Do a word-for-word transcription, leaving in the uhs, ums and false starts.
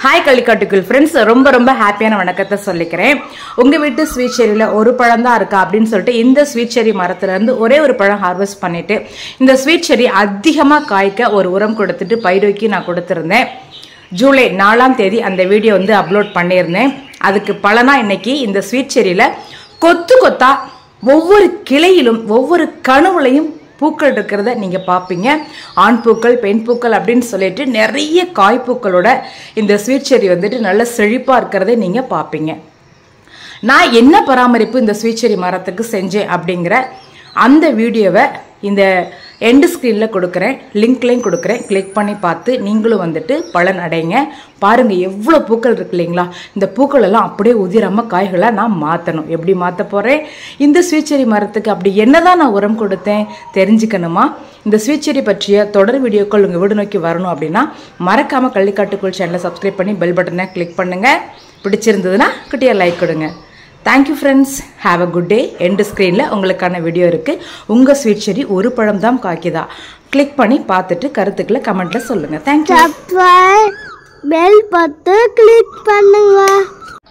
Hi கள்ளிக்காட்டுக்குள் friends, ரொம்ப ரொம்ப ஹாப்பியான வணக்கத்தை சொல்லிக்கிறேன். உங்க வீட்டு ஸ்வீட் செரியில ஒரு பழம் தான் இருக்கா அப்படின்னு சொல்லிட்டு இந்த ஸ்வீட் செரி மரத்துல இருந்து ஒரே ஒரு பழம் ஹார்வெஸ்ட் பண்ணிட்டு இந்த ஸ்வீட் செரி அதிகமா காய்க்க ஒரு உரம் கொடுத்துட்டு பயிரோக்கி நான் கொடுத்துருந்தேன். ஜூலை நாலாம் தேதி அந்த வீடியோ வந்து அப்லோட் பண்ணியிருந்தேன். அதுக்கு பலனா இன்னைக்கு இந்த ஸ்வீட் செரியில கொத்து கொத்தா ஒவ்வொரு கிளையிலும் ஒவ்வொரு கணுவுலையும் பூக்கள் இருக்கிறத நீங்க பாப்பீங்க. ஆண் பூக்கள், பெண் பூக்கள் அப்படின்னு சொல்லிட்டு நிறைய காய்ப்பூக்களோட இந்த ஸ்வீட் செரி வந்துட்டு நல்ல செழிப்பா இருக்கிறத நீங்க பாப்பீங்க. நான் என்ன பராமரிப்பு இந்த ஸ்வீட் செரி மரத்துக்கு செஞ்சேன் அப்படிங்கிற அந்த வீடியோவை இந்த எண்டு ஸ்க்ரீனில் கொடுக்குறேன், லிங்க்லையும் கொடுக்குறேன். கிளிக் பண்ணி பார்த்து நீங்களும் வந்துட்டு பலன் அடைங்க. பாருங்கள் எவ்வளோ பூக்கள் இருக்கு இல்லைங்களா. இந்த பூக்கள் எல்லாம் அப்படியே உதிராமல் காய்களாக நான் மாற்றணும். எப்படி மாற்ற போகிறேன், இந்த ஸ்வீட் செரி மரத்துக்கு அப்படி என்னதான் நான் உரம் கொடுத்தேன் தெரிஞ்சுக்கணுமா? இந்த ஸ்வீட் செரி பற்றிய தொடர் வீடியோக்கள் உங்கள் வீடு நோக்கி வரணும் அப்படின்னா மறக்காமல் கள்ளிக்காட்டுக்குள் சேனலை சப்ஸ்கிரைப் பண்ணி பெல் பட்டனை கிளிக் பண்ணுங்கள். பிடிச்சிருந்ததுன்னா குட்டியாக லைக் கொடுங்க. Thank you friends, have a good day. End ஸ்க்ரீனில் உங்களுக்கான வீடியோ இருக்குது. உங்கள் ஸ்வீட் செரி ஒரு பழம் தான் காய்க்குதா கிளிக் பண்ணி பார்த்துட்டு கருத்துக்களை கமெண்ட்டில் சொல்லுங்கள். தேங்க்யூ. பெல் பட்டன் கிளிக் பண்ணுங்க.